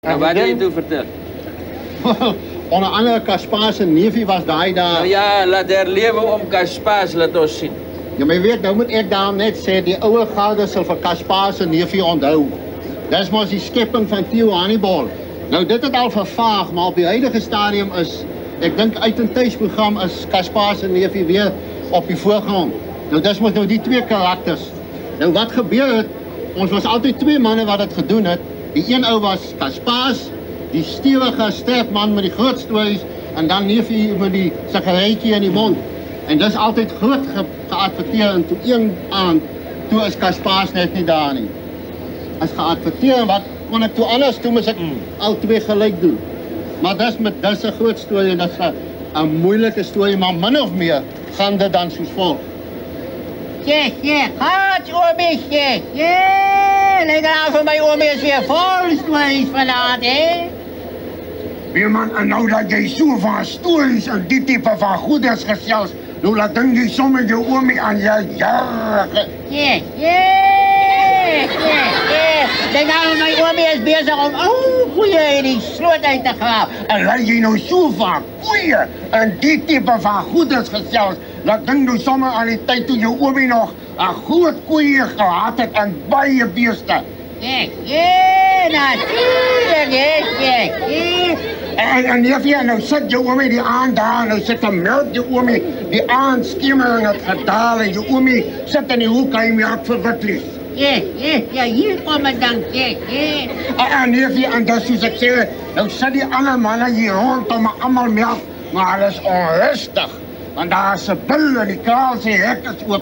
Nou, wat het jy toe vertel? Onder andere Kaspaas en Nefie was daai daar. Nou ja, laat herlewe om Kaspaas, laat ons sien. Ja, maar jy weet, nou moet ek daar net sê, die oude garde sal vir Kaspaas en Nefie onthou. Dis mos die skepping van Theo Hannibal. Nou, dit het al vervaag, maar op die huidige stadium is, ek dink uit 'n tuisprogram is Kaspaas en Nefie weer op die voorgrond. Nou, dis mos nou die twee karakters. Nou, wat gebeur het, ons was altyd twee manne wat het gedoen het. Die een ou was Kaspaas, die stewige sterfman met die groot stories, en dan Nefie met die sigaretjie in die mond. En dis altyd groot geadverteer, en toe een aand, toe is Kaspaas net nie daar nie. As geadverteer, wat kon ek toe anders, toe moes ek al twee gelijk doen. Maar dis 'n groot storie, en dis 'n moeilike storie, maar min of meer gaan dit dan soos volg. Gaat oomie, lekker aan van my oomie is weer vol stories vanavond, hè? Weerman, en nou dat jy so van stories en die type van goeders gesels, nou laat dink jy sommer jou oomie aan jou jarige. Denk aan my oomie is bezig om koeie in die sloot uit te graaf. En laat jy nou so van koeie en die type van goeders gesels, laat dink jy sommer aan die tyd toe jou oomie nog 'n groot koeie gehad het en baie beeste. Natuurlijk, En Nefie, nou sit jou oomie die aand daar, nou sit 'n melk jou oomie, die aand skemering het gedaal en jou oomie sit in die hoek en hy melk vir witlies. Ja, hier kom het dan, En Nefie, en dis soos ek sê, nou sit die ander manne hier rondom almal melk, maar hulle is onrustig, want daar is 'n bil en die kraal se hek is oop.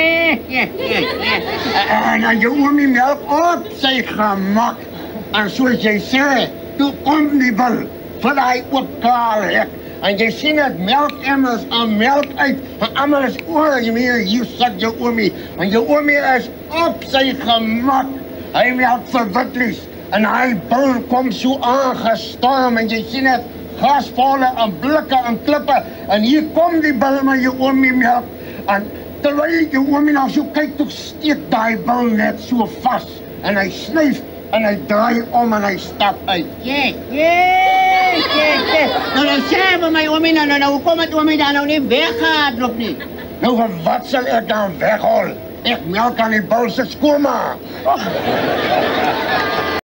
En jou oomie melk op sy gemak, en soos jy sê, toe kom die bil vir die oop kraal hek, en jy sien het melkemmers en melk uit, en almal is oor, jy meer, hier sit jou oomie, en jou oomie is op sy gemak, hy melk vir witlies, en hy bil kom so aangestorm, en jy sien het, glasvolle en blikke en klippe, en hier kom die bil met jou oomie melk, en terwyl jou oomie nou so kyk, toe steek die bil net so vas, en hy snuif, en hy draai om en hy stap uit. Nou dan sê vir my oomie, nou hoekom het oomie daar nou nie weggehardloop nie? Nou wat sal ek dan weghol? Ek melk aan die bil se skoonma.